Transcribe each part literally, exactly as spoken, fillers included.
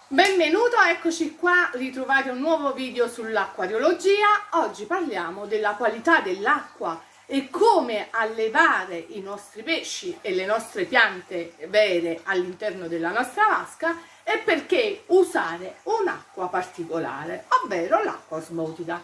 Benvenuto, eccoci qua, ritrovate un nuovo video sull'acquariologia. Oggi parliamo della qualità dell'acqua e come allevare i nostri pesci e le nostre piante vere all'interno della nostra vasca e perché usare un'acqua particolare, ovvero l'acqua osmotica.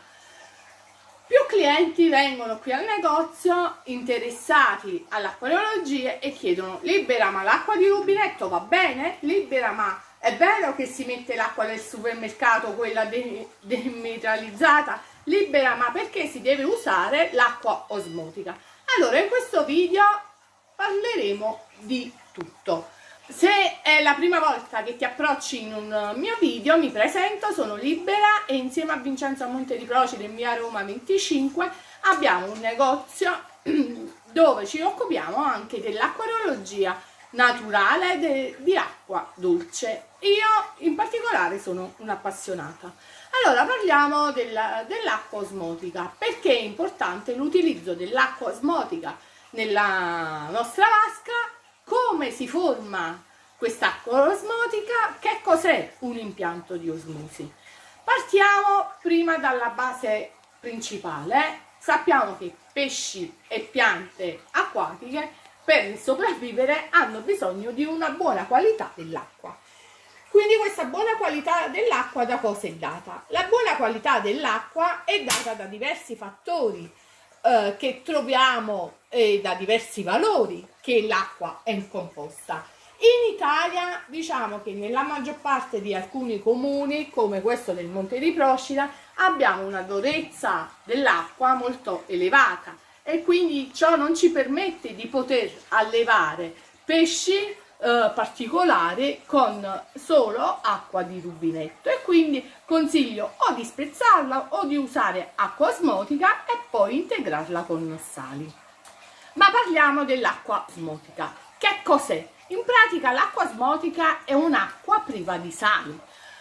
Più clienti vengono qui al negozio interessati all'acquariologia e chiedono: Libera, ma l'acqua di rubinetto va bene? Libera, ma è vero che si mette l'acqua del supermercato, quella de demineralizzata? Libera, ma perché si deve usare l'acqua osmotica? Allora, in questo video parleremo di tutto. Se è la prima volta che ti approcci in un mio video, mi presento, sono Libera e insieme a Vincenzo Monte di Procida in via Roma venticinque abbiamo un negozio dove ci occupiamo anche dell'acquariologia naturale de, di acqua dolce. Io in particolare sono un'appassionata. Allora parliamo dell'acqua osmotica. Perché è importante l'utilizzo dell'acqua osmotica nella nostra vasca? Come si forma quest'acqua osmotica? Che cos'è un impianto di osmosi? Partiamo prima dalla base principale. Sappiamo che pesci e piante acquatiche per sopravvivere hanno bisogno di una buona qualità dell'acqua. Quindi questa buona qualità dell'acqua da cosa è data? La buona qualità dell'acqua è data da diversi fattori eh, che troviamo e da diversi valori che l'acqua è composta. In Italia diciamo che nella maggior parte di alcuni comuni, come questo del Monte di Procida, abbiamo una durezza dell'acqua molto elevata e quindi ciò non ci permette di poter allevare pesci Eh, particolare con solo acqua di rubinetto, e quindi consiglio o di spezzarla o di usare acqua osmotica e poi integrarla con sali. Ma parliamo dell'acqua osmotica. Che cos'è? In pratica l'acqua osmotica è un'acqua priva di sali.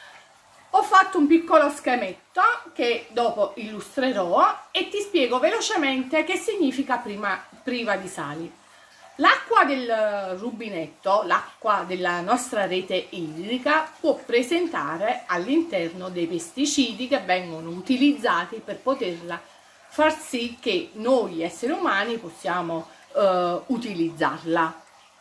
Ho fatto un piccolo schemetto che dopo illustrerò e ti spiego velocemente che significa prima, priva di sali. L'acqua del rubinetto, l'acqua della nostra rete idrica, può presentare all'interno dei pesticidi che vengono utilizzati per poterla far sì che noi esseri umani possiamo eh, utilizzarla.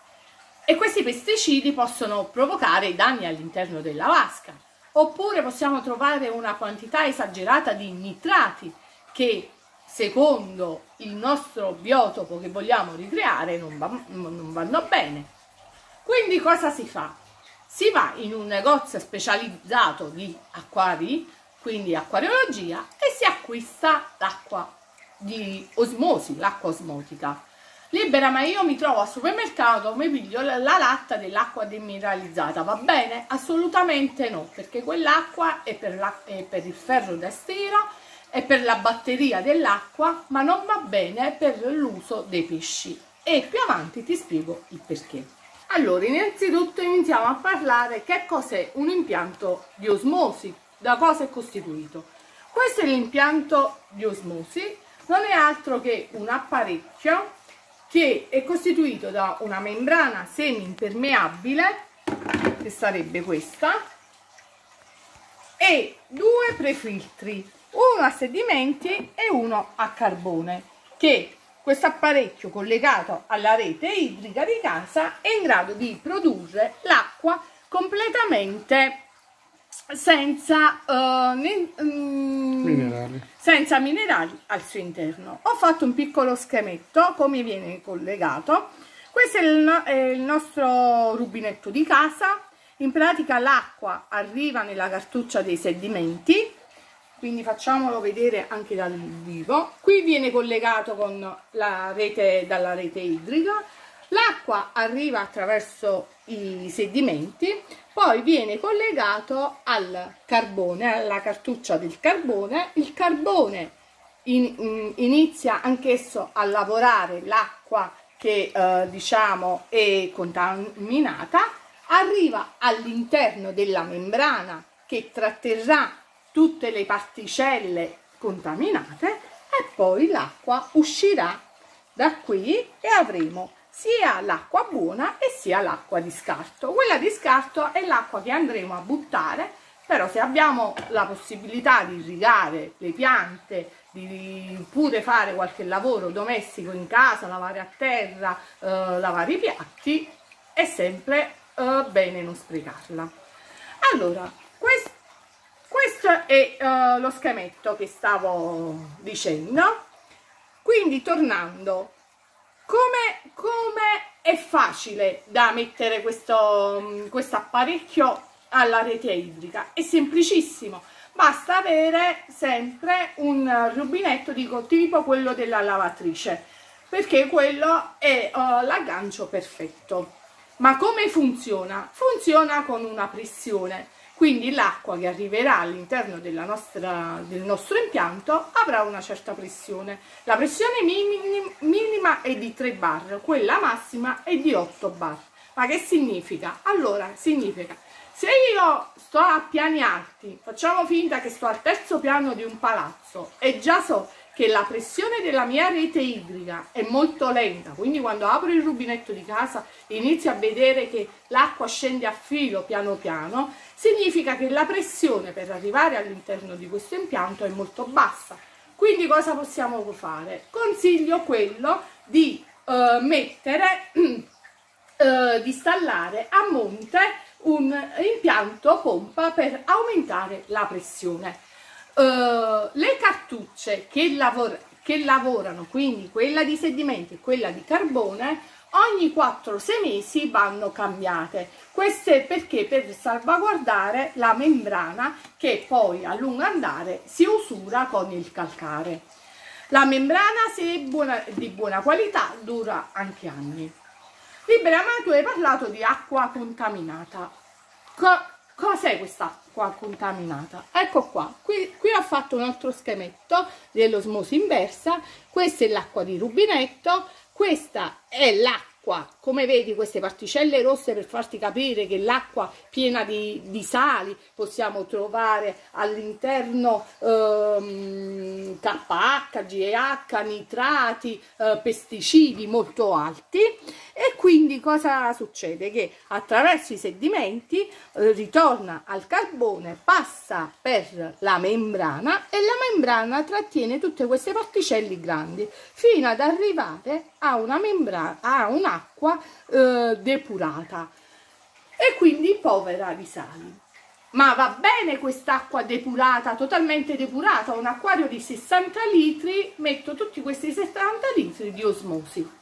E questi pesticidi possono provocare danni all'interno della vasca, oppure possiamo trovare una quantità esagerata di nitrati che secondo il nostro biotopo che vogliamo ricreare non, va, non vanno bene. Quindi cosa si fa? Si va in un negozio specializzato di acquari, quindi acquariologia, e si acquista l'acqua di osmosi, l'acqua osmotica. Libera, ma io mi trovo al supermercato, mi piglio la, la latta dell'acqua demineralizzata, va bene? Assolutamente no, perché quell'acqua è per, la, è per il ferro da stiro, è per la batteria dell'acqua, ma non va bene per l'uso dei pesci. E più avanti ti spiego il perché. Allora, innanzitutto iniziamo a parlare che cos'è un impianto di osmosi, da cosa è costituito. Questo è l'impianto di osmosi, non è altro che un apparecchio che è costituito da una membrana semi-impermeabile, che sarebbe questa, e due prefiltri, uno a sedimenti e uno a carbone, che questo apparecchio collegato alla rete idrica di casa è in grado di produrre l'acqua completamente senza, uh, ne, um, minerali. senza minerali al suo interno. Ho fatto un piccolo schemetto come viene collegato. Questo è il, è il nostro rubinetto di casa. In pratica l'acqua arriva nella cartuccia dei sedimenti, quindi facciamolo vedere anche dal vivo. Qui viene collegato con la rete, dalla rete idrica, l'acqua arriva attraverso i sedimenti, poi viene collegato al carbone, alla cartuccia del carbone. Il carbone in, in, inizia anch'esso a lavorare l'acqua che eh, diciamo è contaminata, arriva all'interno della membrana che tratterrà tutte le particelle contaminate e poi l'acqua uscirà da qui e avremo sia l'acqua buona e sia l'acqua di scarto. Quella di scarto è l'acqua che andremo a buttare, però se abbiamo la possibilità di irrigare le piante, di pure fare qualche lavoro domestico in casa, lavare a terra, eh, lavare i piatti, è sempre eh, bene non sprecarla. Allora, questo, questo è eh, lo schemetto che stavo dicendo. Quindi, tornando, come, come è facile da mettere questo questo apparecchio alla rete idrica? È semplicissimo, basta avere sempre un rubinetto di tipo quello della lavatrice, perché quello è uh, l'aggancio perfetto. Ma come funziona? Funziona con una pressione, quindi l'acqua che arriverà all'interno della nostra, del nostro impianto avrà una certa pressione. La pressione minim, minima è di tre bar, quella massima è di otto bar. Ma che significa? Allora, significa, se io sto a piani alti, facciamo finta che sto al terzo piano di un palazzo e già so che la pressione della mia rete idrica è molto lenta, quindi quando apro il rubinetto di casa inizio a vedere che l'acqua scende a filo piano piano, significa che la pressione per arrivare all'interno di questo impianto è molto bassa. Quindi cosa possiamo fare? Consiglio quello di eh, mettere, eh, di installare a monte un impianto pompa per aumentare la pressione. Uh, le cartucce che, lavora, che lavorano, quindi quella di sedimenti e quella di carbone, ogni quattro sei mesi vanno cambiate. Questo è perché per salvaguardare la membrana che poi a lungo andare si usura con il calcare. La membrana, se è buona, di buona qualità, dura anche anni. Libera, ma tu hai parlato di acqua contaminata. Co Cos'è quest'acqua contaminata? Ecco qua, qui, qui ho fatto un altro schemetto dell'osmosi inversa. Questa è l'acqua di rubinetto, questa è l'acqua, come vedi queste particelle rosse per farti capire che l'acqua piena di, di sali possiamo trovare all'interno ehm, K H, G H, nitrati, eh, pesticidi molto alti. E quindi cosa succede? Che attraverso i sedimenti eh, ritorna al carbone, passa per la membrana e la membrana trattiene tutte queste particelle grandi fino ad arrivare a una membrana, a un'acqua eh, depurata e quindi povera di sali. Ma va bene quest'acqua depurata, totalmente depurata? Un acquario di sessanta litri, metto tutti questi sessanta litri di osmosi.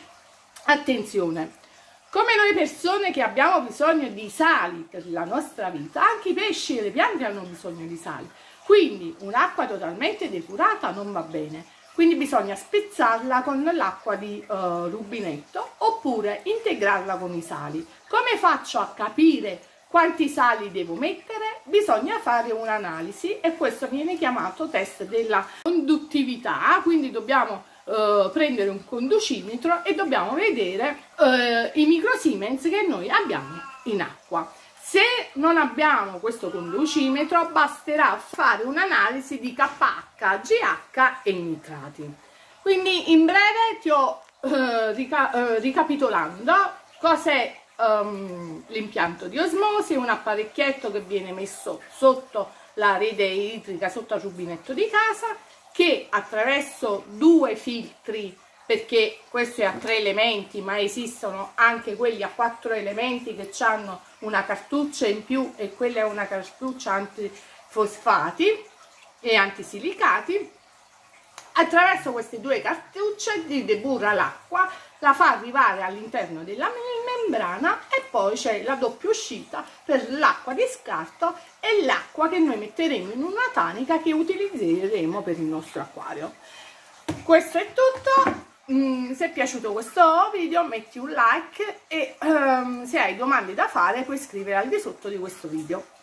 Attenzione, come noi persone che abbiamo bisogno di sali per la nostra vita, anche i pesci e le piante hanno bisogno di sali. Quindi un'acqua totalmente depurata non va bene. Quindi bisogna spezzarla con l'acqua di uh, rubinetto oppure integrarla con i sali. Come faccio a capire quanti sali devo mettere? Bisogna fare un'analisi e questo viene chiamato test della conduttività, quindi dobbiamo Uh, prendere un conducimetro e dobbiamo vedere uh, i microsiemens che noi abbiamo in acqua. Se non abbiamo questo conducimetro basterà fare un'analisi di K H, G H e nitrati. Quindi in breve ti ho uh, rica uh, ricapitolando cos'è um, l'impianto di osmosi, un apparecchietto che viene messo sotto la rete idrica, sotto il rubinetto di casa, che attraverso due filtri, perché questo è a tre elementi, ma esistono anche quelli a quattro elementi che hanno una cartuccia in più e quella è una cartuccia antifosfati e antisilicati. Attraverso queste due cartucce depura l'acqua, la fa arrivare all'interno della membrana e poi c'è la doppia uscita per l'acqua di scarto e l'acqua che noi metteremo in una tanica che utilizzeremo per il nostro acquario. Questo è tutto. Mm, se è piaciuto questo video metti un like e um, se hai domande da fare puoi scrivere al di sotto di questo video.